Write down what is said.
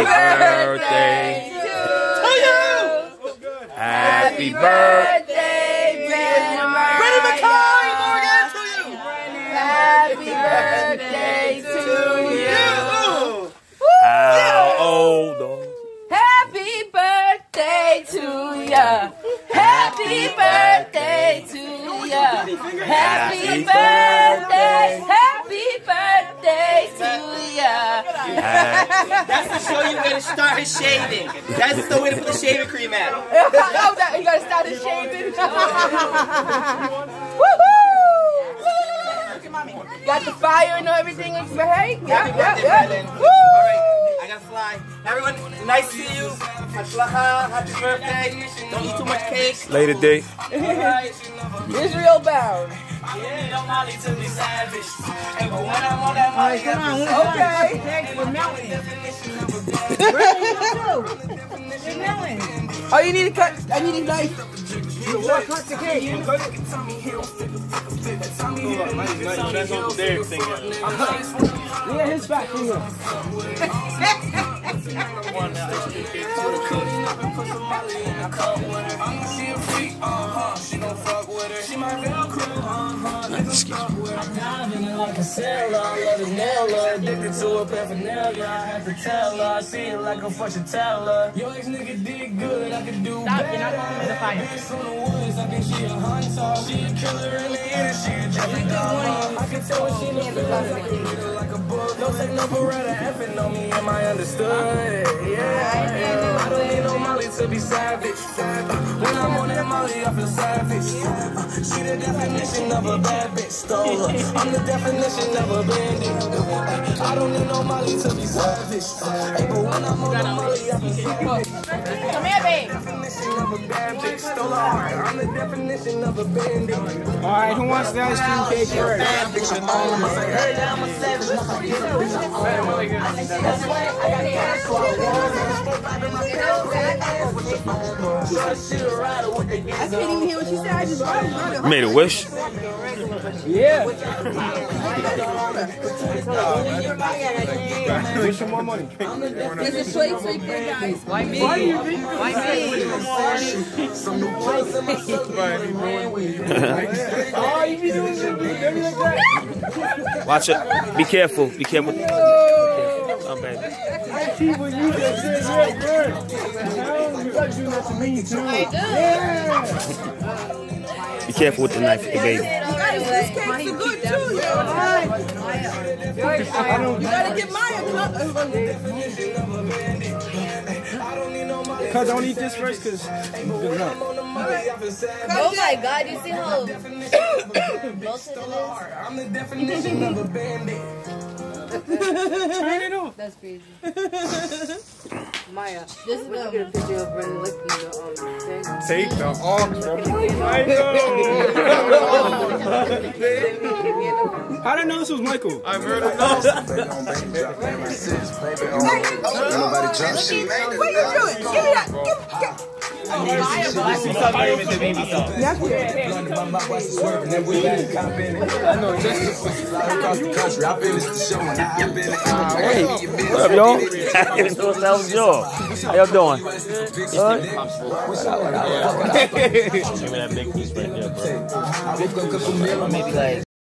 birthday to you. Happy birthday, Freddie McCoy, Morgan, to you. Happy birthday to you. How old? Happy birthday to ya. Happy birthday to ya. Happy birthday. Happy birthday to ya. That's to show you where to start his shaving. That's the way to put the shaving cream at. Oh, you gotta start his shaving. Woohoo! Got the fire and everything. Hey, yeah. All right, I gotta fly. Everyone, nice to see you. Happy birthday. Don't eat too much cake. Later day. Israel bound. Okay. We're melting. We're melting. Oh, you need to cut. I need a knife. Cut the cake. Yeah, his back here. Like a sailor, I love the nail, addicted to her paraphernalia. I have to tell her, I see it like a fortune teller. Yo, ex nigga did good, I could do better. You're not going to fight. From the woods, I think she a hunter. She a killer in the industry, a Jeffrey Dahmer. I can tell when she knows better. Like a book, don't take no Beretta, effing on me, am I understood? Yeah, I don't need no Molly to be savage. When I'm on that Molly, I feel savage. She the definition of a bad bitch, stole her. I'm the definition of a bandit. I don't need no Molly to be savage. Hey, but when I'm on the Molly, I feel savage. Come here, babe. Definition of a bad bitch, stole her heart. I'm the definition of a bandit. Alright, who wants the ice cream cake first? I'm a savage. That's why I got cash for I can't even hear what she said. I just You made a wish? Yeah. Wish for more money. It's a sweet thing, guys. Why me? Why Oh, you be doing it like that. Watch it. Be careful. Be careful. Oh, baby. See what you just said, yeah, good. You gotta do that to me, too. Yeah. Be careful with the knife, the baby. Guys, these cakes are good too. You gotta get Maya Cuz don't eat this first, cause it's good enough. Oh my god, you see how melted it I'm the definition of a bandit. Turn it off. is? That's crazy. Maya, this is gonna get a picture of Brendan licking the thing. Take the off from How did I know this was Michael? I've heard of Nobody jump shit. What are you doing? Give me that. I see somebody with the baby song. I know just across the country. I finished the show and I've been What up, y'all? I didn't know that was y'all. How y'all doing? Good? Give me that big piece right there, bro. Maybe like